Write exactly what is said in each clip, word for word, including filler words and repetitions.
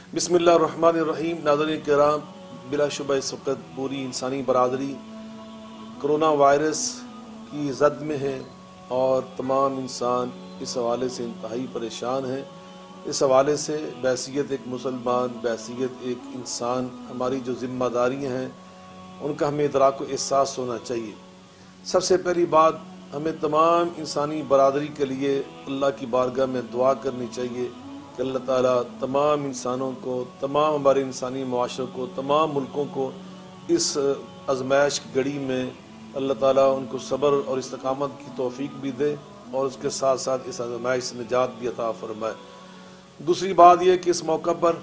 بسم اللہ الرحمن الرحیم۔ ناظرین کرام، بلا شبہ اس وقت پوری انسانی برادری کرونا وائرس کی زد میں ہے اور تمام انسان اس حوالے سے انتہائی پریشان ہیں۔ اس حوالے سے بحیثیت ایک مسلمان، بحیثیت ایک انسان، ہماری جو ذمہ داریاں ہیں ان کا ہمیں ادراک و احساس ہونا چاہیے۔ سب سے پہلی بات، ہمیں تمام انسانی برادری کے لیے اللہ کی بارگاہ میں دعا کرنی چاہیے کہ اللہ تعالیٰ تمام انسانوں کو، تمام ہمارے انسانی معاشروں کو، تمام ملکوں کو اس آزمائش کی گھڑی میں اللہ تعالیٰ ان کو صبر اور استقامت کی توفیق بھی دے اور اس کے ساتھ ساتھ اس آزمائش سے نجات بھی عطا فرمائے۔ دوسری بات یہ کہ اس موقع پر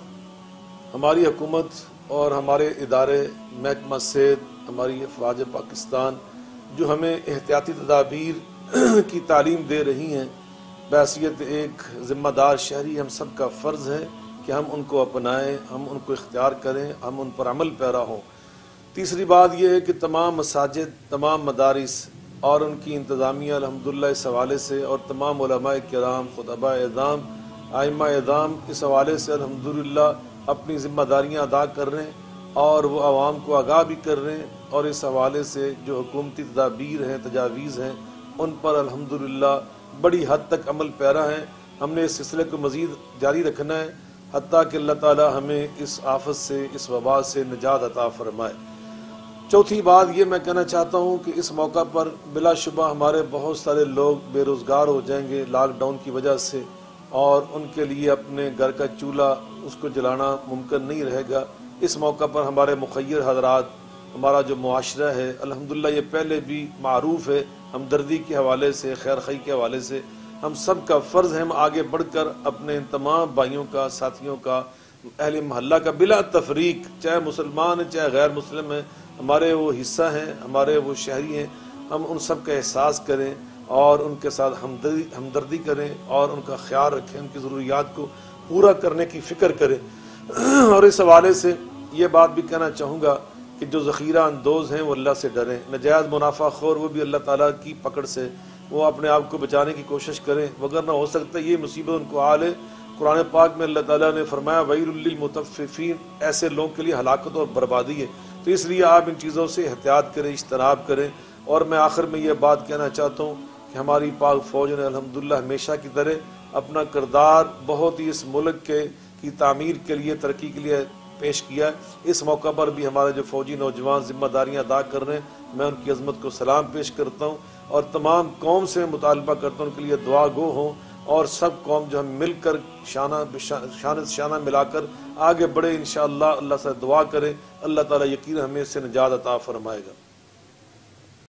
ہماری حکومت اور ہمارے ادارے، محکمہ صحت، ہماری افواج پاکستان جو ہمیں احتیاطی تدابیر کی تعلیم دے رہی ہیں، بحیثیت ایک ذمہ دار شہری ہم سب کا فرض ہے کہ ہم ان کو اپنائیں، ہم ان کو اختیار کریں، ہم ان پر عمل پیرا ہوں۔ تیسری بات یہ ہے کہ تمام مساجد، تمام مدارس اور ان کی انتظامیہ الحمدللہ اس حوالے سے، اور تمام علماء کرام، خطباء اعظام، ائمہ اعظام اس حوالے سے الحمدللہ اپنی ذمہ داریاں ادا کر رہے ہیں اور وہ عوام کو آگاہ بھی کر رہے ہیں، اور اس حوالے سے جو حکومتی تدابیر ہیں، تجاویز ہیں، ان پر الحمدللہ بڑی حد تک عمل پیرا ہے۔ ہم نے اس سلسلے کو مزید جاری رکھنا ہے حتیٰ کہ اللہ تعالی ہمیں اس آفت سے، اس وبا سے نجات عطا فرمائے۔ چوتھی بات یہ میں کہنا چاہتا ہوں کہ اس موقع پر بلا شبہ ہمارے بہت سارے لوگ بے روزگار ہو جائیں گے لاک ڈاؤن کی وجہ سے، اور ان کے لیے اپنے گھر کا چولہا اس کو جلانا ممکن نہیں رہے گا۔ اس موقع پر ہمارے مخیر حضرات، ہمارا جو معاشرہ ہے الحمدللہ یہ پہلے بھی معروف ہے ہمدردی کے حوالے سے، خیر خواہی کے حوالے سے، ہم سب کا فرض ہے ہم آگے بڑھ کر اپنے ان تمام بھائیوں کا، ساتھیوں کا، اہل محلہ کا بلا تفریق، چاہے مسلمان ہیں چاہے غیر مسلم ہیں، ہمارے وہ حصہ ہیں، ہمارے وہ شہری ہیں، ہم ان سب کا احساس کریں اور ان کے ساتھ ہمدردی ہمدردی کریں اور ان کا خیال رکھیں، ان کی ضروریات کو پورا کرنے کی فکر کریں۔ اور اس حوالے سے یہ بات بھی کہنا چاہوں گا کہ جو ذخیرہ اندوز ہیں وہ اللہ سے ڈریں، نجائز منافع خور وہ بھی اللہ تعالیٰ کی پکڑ سے وہ اپنے آپ کو بچانے کی کوشش کریں، وگرنہ ہو سکتا ہے یہ مصیبت ان کو آ لے۔ قرآن پاک میں اللہ تعالیٰ نے فرمایا وَيْلٌ لِّلْمُطَفِّفِينَ، ایسے لوگوں کے لیے ہلاکت اور بربادی ہے۔ تو اس لیے آپ ان چیزوں سے احتیاط کریں، اجتناب کریں۔ اور میں آخر میں یہ بات کہنا چاہتا ہوں کہ ہماری پاک فوج نے الحمدللہ ہمیشہ کی طرح اپنا کردار بہت ہی اس ملک کے کی تعمیر کے لیے، ترقی کے لیے پیش کیا ہے۔ اس موقع پر بھی ہمارے جو فوجی نوجوان ذمہ داریاں ادا کر رہے ہیں، میں ان کی عظمت کو سلام پیش کرتا ہوں اور تمام قوم سے مطالبہ کرتا ہوں ان کے لیے دعا گو ہوں، اور سب قوم جو ہم مل کر شانہ شانہ شانہ ملا کر آگے بڑھے، انشاءاللہ اللہ سے دعا کریں، اللہ تعالیٰ یقین ہمیں اس سے نجات عطا فرمائے گا۔